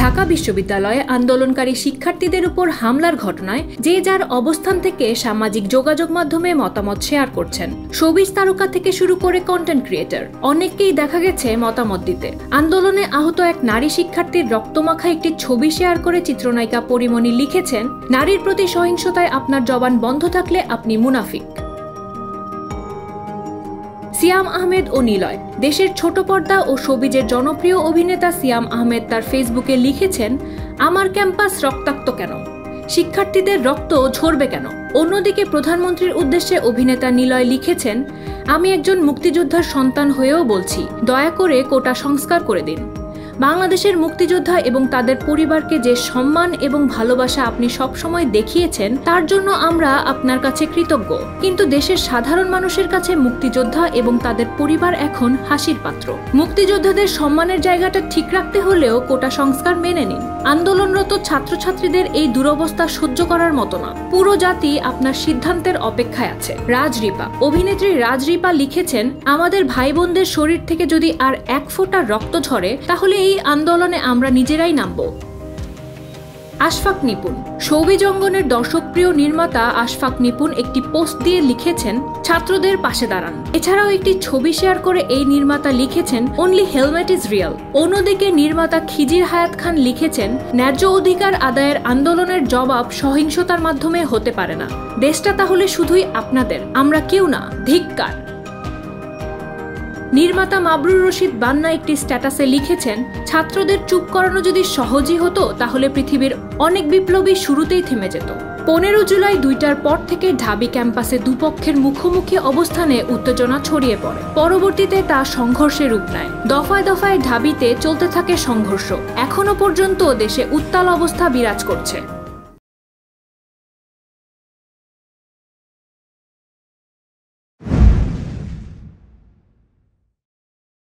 ঢাকা বিশ্ববিদ্যালয়ে আন্দোলনকারী শিক্ষার্থীদের উপর হামলার ঘটনায় যে যার অবস্থান থেকে সামাজিক যোগাযোগ মাধ্যমে মতামত শেয়ার করছেন। শোবিজ তারকা থেকে শুরু করে কন্টেন্ট ক্রিয়েটর অনেককেই দেখা গেছে মতামত দিতে। আন্দোলনে আহত এক নারী শিক্ষার্থীর রক্তমাখা একটি ছবি শেয়ার করে চিত্রনায়িকা পরিমণি লিখেছেন, নারীর প্রতি সহিংসতায় আপনার জবান বন্ধ থাকলে আপনি মুনাফিক। সিয়াম আহমেদ ও নিলয়। দেশের ছোট পর্দা ও শোবিজের জনপ্রিয় অভিনেতা সিয়াম আহমেদ তার ফেসবুকে লিখেছেন, আমার ক্যাম্পাস রক্তাক্ত কেন? শিক্ষার্থীদের রক্ত ঝরবে কেন? অন্যদিকে প্রধানমন্ত্রীর উদ্দেশ্যে অভিনেতা নিলয় লিখেছেন, আমি একজন মুক্তিযোদ্ধার সন্তান হয়েও বলছি, দয়া করে কোটা সংস্কার করে দিন। বাংলাদেশের মুক্তিযোদ্ধা এবং তাদের পরিবারকে যে সম্মান এবং ভালোবাসা আপনি সবসময় দেখিয়েছেন তার জন্য আমরা আপনার কাছে কৃতজ্ঞ, কিন্তু দেশের সাধারণ মানুষের কাছে মুক্তিযোদ্ধা এবং তাদের পরিবার এখন হাসির পাত্র। মুক্তিযোদ্ধাদের সম্মানের জায়গাটা ঠিক রাখতে হলেও কোটা সংস্কার মেনে নিন। আন্দোলনরত ছাত্রছাত্রীদের এই দুরবস্থা সহ্য করার মতো না। পুরো জাতি আপনার সিদ্ধান্তের অপেক্ষায় আছে। রাজরিপা। অভিনেত্রী রাজরিপা লিখেছেন, আমাদের ভাই বোনদের শরীর থেকে যদি আর এক ফোঁটা রক্ত ঝরে তাহলে এই আন্দোলনে আমরা নিজেরাই নামব। আশফাক নিপুণ। শোবিজ অঙ্গনের দর্শকপ্রিয় নির্মাতা আশফাক নিপুণ একটি পোস্ট দিয়ে লিখেছেন, ছাত্রদের পাশে দাঁড়ান। এছাড়াও একটি ছবি শেয়ার করে এই নির্মাতা লিখেছেন, অনলি হেলমেট ইজ রিয়েল। অন্যদিকে নির্মাতা খিজির হায়াত খান লিখেছেন, ন্যায্য অধিকার আদায়ের আন্দোলনের জবাব সহিংসতার মাধ্যমে হতে পারে না। দেশটা তাহলে শুধুই আপনাদের, আমরা কেউ না। ধিক্কার। নির্মাতা মাবরুর রশিদ বান্না একটি স্ট্যাটাসে লিখেছেন, ছাত্রদের চুপ করানো যদি সহজই হতো তাহলে পৃথিবীর অনেক বিপ্লবী শুরুতেই থেমে যেত। 15 জুলাই 2টার পর থেকে ঢাবি ক্যাম্পাসে দুপক্ষের মুখোমুখি অবস্থানে উত্তেজনা ছড়িয়ে পড়ে। পরবর্তীতে তা সংঘর্ষে রূপ নেয়। দফায় দফায় ঢাবিতে চলতে থাকে সংঘর্ষ। এখনো পর্যন্ত দেশে উত্তাল অবস্থা বিরাজ করছে।